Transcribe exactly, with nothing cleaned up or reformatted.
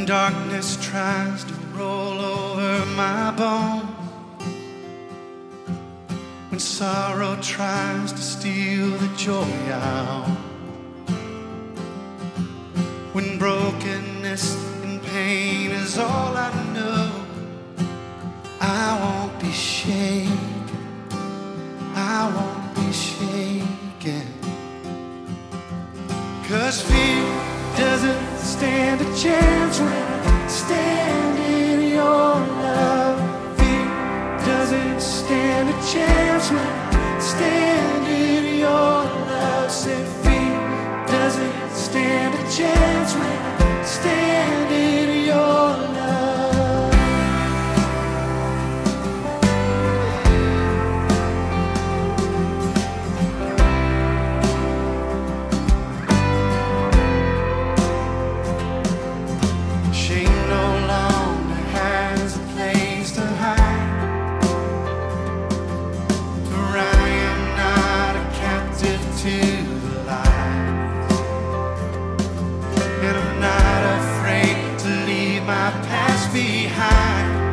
Darkness tries to roll over my bones, when sorrow tries to steal the joy out, when brokenness and pain is all I know, I won't be shaken, I won't be shaken, 'cause fear doesn't stand a chance when I stand in your love. Fear doesn't stand a chance when I stand in your love. Say fear doesn't stand a chance when I stand in your love. My past behind.